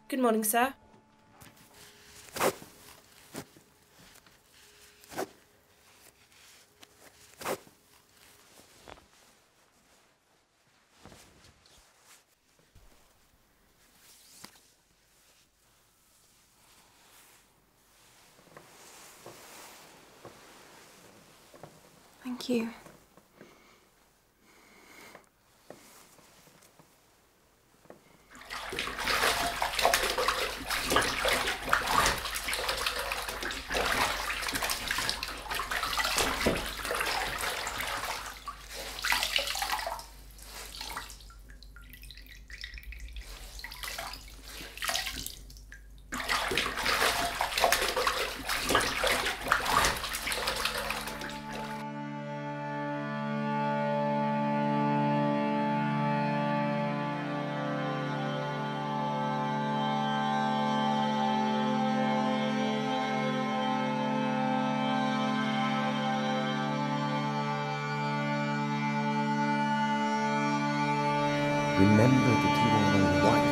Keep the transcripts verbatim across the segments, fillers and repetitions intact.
Good morning, sir. Thank you. Remember that you are a wife.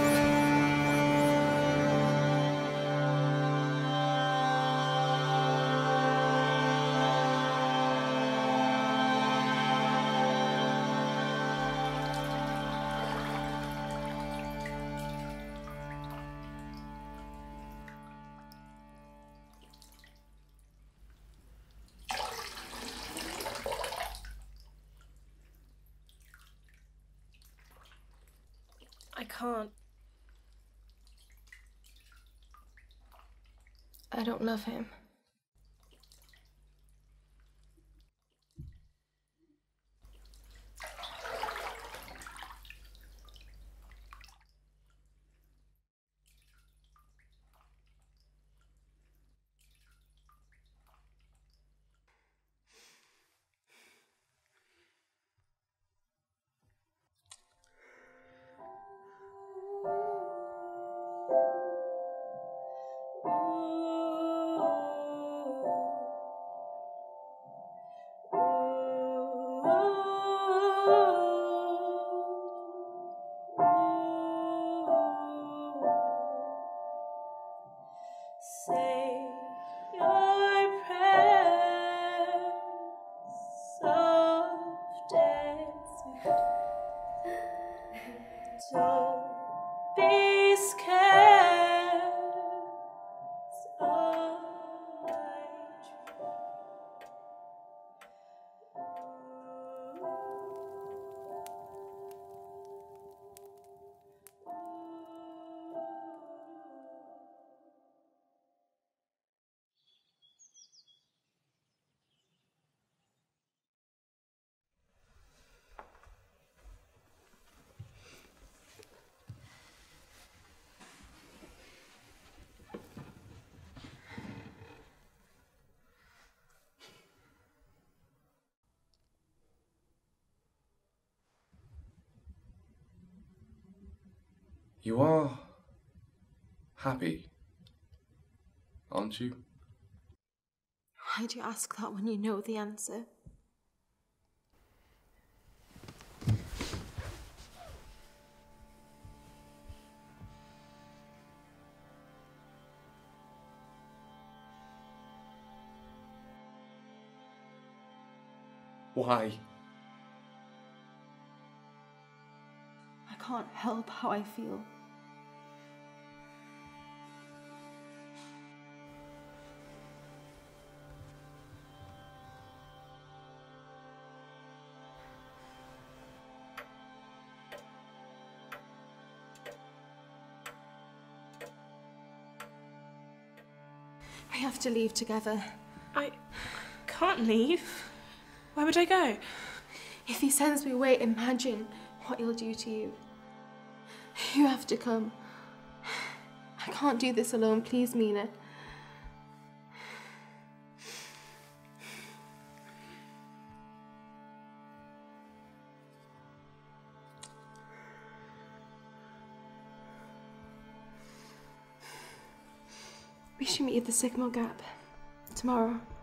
I can't. I don't love him. Say your prayers, soft and sweet. Don't be scared. It's all I dream. You are happy, aren't you? Why do you ask that when you know the answer? Why? I can't help how I feel. We have to leave together. I can't leave. Where would I go? If he sends me away, imagine what he'll do to you. You have to come. I can't do this alone, please, Mina. We should meet at the Sycamore Gap tomorrow.